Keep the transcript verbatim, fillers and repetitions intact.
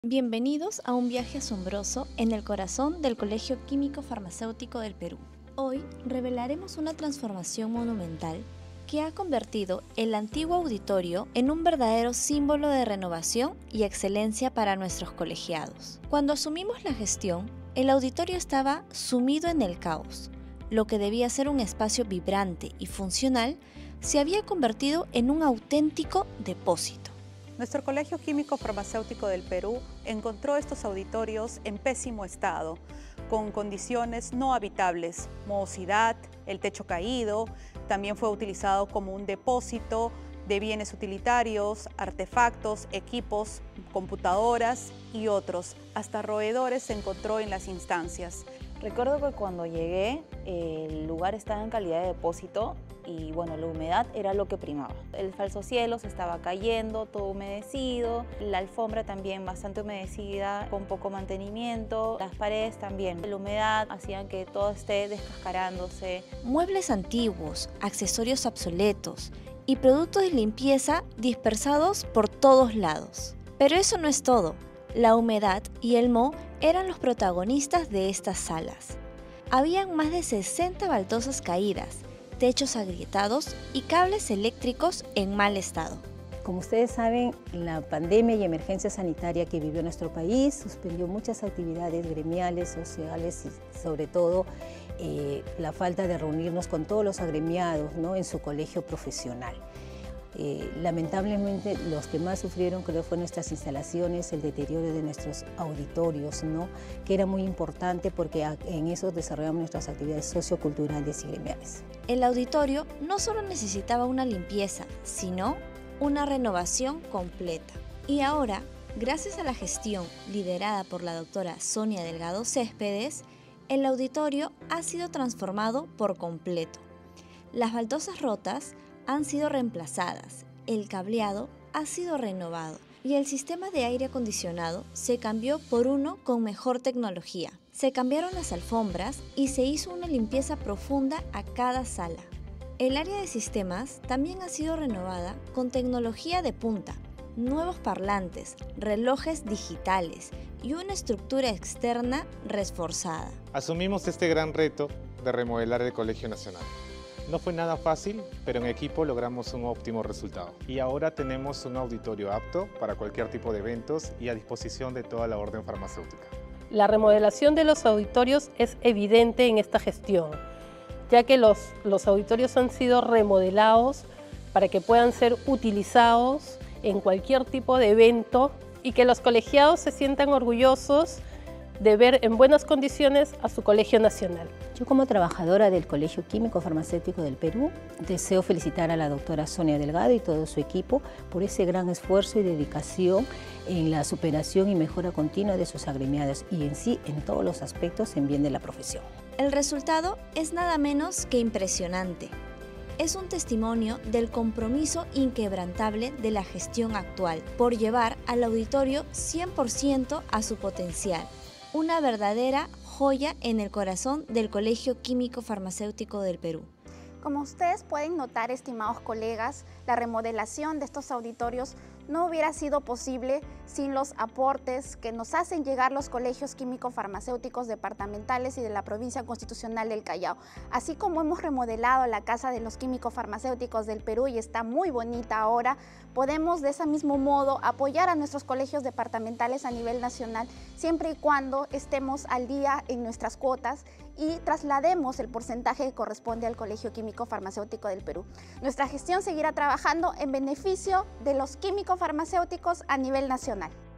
Bienvenidos a un viaje asombroso en el corazón del Colegio Químico Farmacéutico del Perú. Hoy revelaremos una transformación monumental que ha convertido el antiguo auditorio en un verdadero símbolo de renovación y excelencia para nuestros colegiados. Cuando asumimos la gestión, el auditorio estaba sumido en el caos. Lo que debía ser un espacio vibrante y funcional se había convertido en un auténtico depósito. Nuestro Colegio Químico Farmacéutico del Perú encontró estos auditorios en pésimo estado, con condiciones no habitables, mohosidad, el techo caído, también fue utilizado como un depósito de bienes utilitarios, artefactos, equipos, computadoras y otros. Hasta roedores se encontró en las instancias. Recuerdo que cuando llegué, el lugar estaba en calidad de depósito y bueno, la humedad era lo que primaba. El falso cielo se estaba cayendo, todo humedecido, la alfombra también bastante humedecida, con poco mantenimiento, las paredes también. La humedad hacía que todo esté descascarándose. Muebles antiguos, accesorios obsoletos y productos de limpieza dispersados por todos lados. Pero eso no es todo. La humedad y el moho eran los protagonistas de estas salas. Habían más de sesenta baldosas caídas, techos agrietados y cables eléctricos en mal estado. Como ustedes saben, la pandemia y emergencia sanitaria que vivió nuestro país suspendió muchas actividades gremiales, sociales y sobre todo eh, la falta de reunirnos con todos los agremiados, ¿no?, en su colegio profesional. Eh, lamentablemente los que más sufrieron creo fue nuestras instalaciones, el deterioro de nuestros auditorios, ¿no?, que era muy importante porque en eso desarrollamos nuestras actividades socioculturales y gremiales. El auditorio no solo necesitaba una limpieza, sino una renovación completa. Y ahora, gracias a la gestión liderada por la doctora Sonia Delgado Céspedes, el auditorio ha sido transformado por completo. Las baldosas rotas han sido reemplazadas, el cableado ha sido renovado y el sistema de aire acondicionado se cambió por uno con mejor tecnología. Se cambiaron las alfombras y se hizo una limpieza profunda a cada sala. El área de sistemas también ha sido renovada con tecnología de punta, nuevos parlantes, relojes digitales y una estructura externa reforzada. Asumimos este gran reto de remodelar el Colegio Nacional. No fue nada fácil, pero en equipo logramos un óptimo resultado. Y ahora tenemos un auditorio apto para cualquier tipo de eventos y a disposición de toda la orden farmacéutica. La remodelación de los auditorios es evidente en esta gestión, ya que los, los auditorios han sido remodelados para que puedan ser utilizados en cualquier tipo de evento y que los colegiados se sientan orgullosos de ver en buenas condiciones a su Colegio Nacional. Yo como trabajadora del Colegio Químico Farmacéutico del Perú, deseo felicitar a la doctora Sonia Delgado y todo su equipo por ese gran esfuerzo y dedicación en la superación y mejora continua de sus agremiados y en sí en todos los aspectos en bien de la profesión. El resultado es nada menos que impresionante. Es un testimonio del compromiso inquebrantable de la gestión actual por llevar al auditorio cien por ciento a su potencial. Una verdadera joya en el corazón del Colegio Químico Farmacéutico del Perú. Como ustedes pueden notar, estimados colegas, la remodelación de estos auditorios no hubiera sido posible sin los aportes que nos hacen llegar los colegios químico-farmacéuticos departamentales y de la provincia constitucional del Callao. Así como hemos remodelado la Casa de los Químico-Farmacéuticos del Perú y está muy bonita ahora, podemos de ese mismo modo apoyar a nuestros colegios departamentales a nivel nacional, siempre y cuando estemos al día en nuestras cuotas y traslademos el porcentaje que corresponde al Colegio Químico Farmacéutico del Perú. Nuestra gestión seguirá trabajando en beneficio de los químico farmacéuticos a nivel nacional.